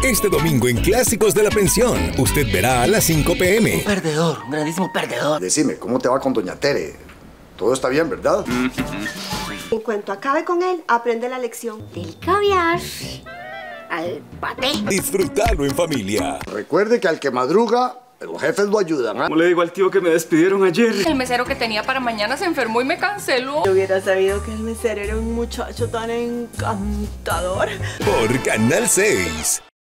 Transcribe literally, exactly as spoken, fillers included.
Este domingo en Clásicos de la Pensión, usted verá a las cinco p m Un perdedor, un grandísimo perdedor. Decime, ¿cómo te va con doña Tere? Todo está bien, ¿verdad? En cuanto acabe con él, aprende la lección. Del caviar al paté. Disfrútalo en familia. Recuerde que al que madruga, los jefes lo ayudan, ¿eh? ¿Cómo le digo al tío que me despidieron ayer? El mesero que tenía para mañana se enfermó y me canceló. Yo hubiera sabido que el mesero era un muchacho tan encantador. Por Canal seis.